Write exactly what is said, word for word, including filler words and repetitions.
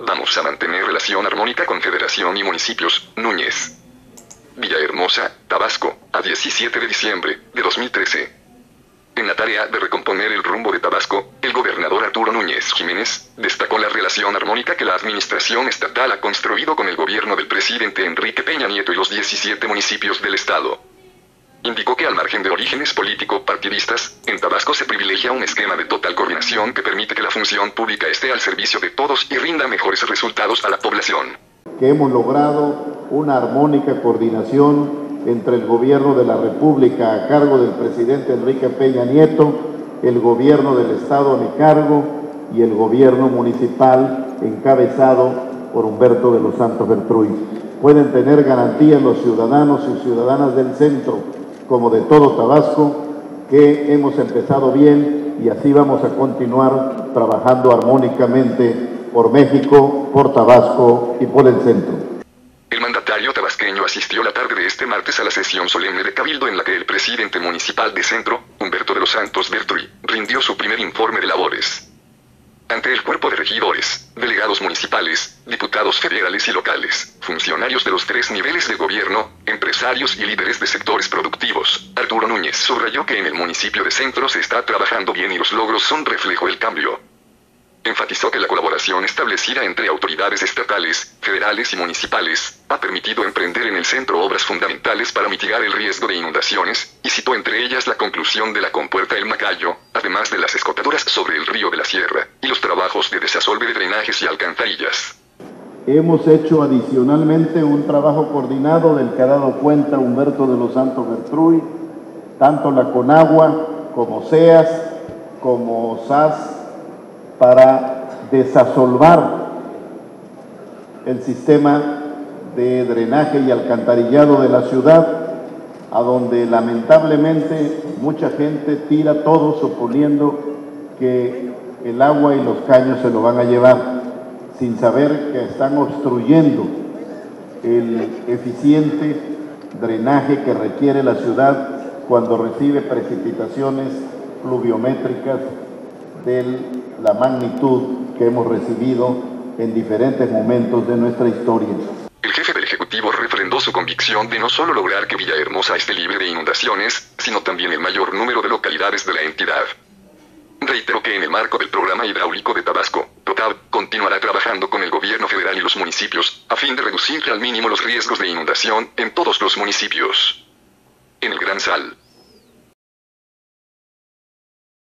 Vamos a mantener relación armónica con Federación y municipios. Núñez. Villahermosa, Tabasco, a diecisiete de diciembre de dos mil trece. En la tarea de recomponer el rumbo de Tabasco, el gobernador Arturo Núñez Jiménez destacó la relación armónica que la administración estatal ha construido con el gobierno del presidente Enrique Peña Nieto y los diecisiete municipios del estado. Indicó que al margen de orígenes político-partidistas, en Tabasco se privilegia un esquema de total coordinación que permite que la función pública esté al servicio de todos y rinda mejores resultados a la población. Que hemos logrado una armónica coordinación entre el gobierno de la República a cargo del presidente Enrique Peña Nieto, el gobierno del estado a mi cargo y el gobierno municipal encabezado por Humberto de los Santos Bertruy. Pueden tener garantía los ciudadanos y ciudadanas del centro, como de todo Tabasco, que hemos empezado bien y así vamos a continuar trabajando armónicamente por México, por Tabasco y por el centro. El mandatario tabasqueño asistió la tarde de este martes a la sesión solemne de Cabildo en la que el presidente municipal de Centro, Humberto de los Santos Bertruy, rindió su primer informe de labores. Ante el cuerpo de regidores, delegados municipales, diputados federales y locales, funcionarios de los tres niveles de gobierno, empresarios y líderes de sectores productivos, Arturo Núñez subrayó que en el municipio de Centro se está trabajando bien y los logros son reflejo del cambio. Enfatizó que la colaboración establecida entre autoridades estatales, federales y municipales ha permitido emprender en el centro obras fundamentales para mitigar el riesgo de inundaciones, y citó entre ellas la conclusión de la compuerta El Macayo, además de las escotaduras sobre el río de la Sierra, y los trabajos de desasolve de drenajes y alcantarillas. Hemos hecho adicionalmente un trabajo coordinado del que ha dado cuenta Humberto de los Santos Bertruy, tanto la Conagua como SEAS, como S A S, para desasolvar el sistema de drenaje y alcantarillado de la ciudad, a donde lamentablemente mucha gente tira todo suponiendo que el agua y los caños se lo van a llevar, sin saber que están obstruyendo el eficiente drenaje que requiere la ciudad cuando recibe precipitaciones pluviométricas de la magnitud que hemos recibido en diferentes momentos de nuestra historia. El jefe del Ejecutivo refrendó su convicción de no solo lograr que Villahermosa esté libre de inundaciones, sino también el mayor número de localidades de la entidad. Reiteró que en el marco del Programa Hidráulico de Tabasco, PROTAB, continuará trabajando con el gobierno federal y los municipios, a fin de reducir al mínimo los riesgos de inundación en todos los municipios. En el Gran Sal.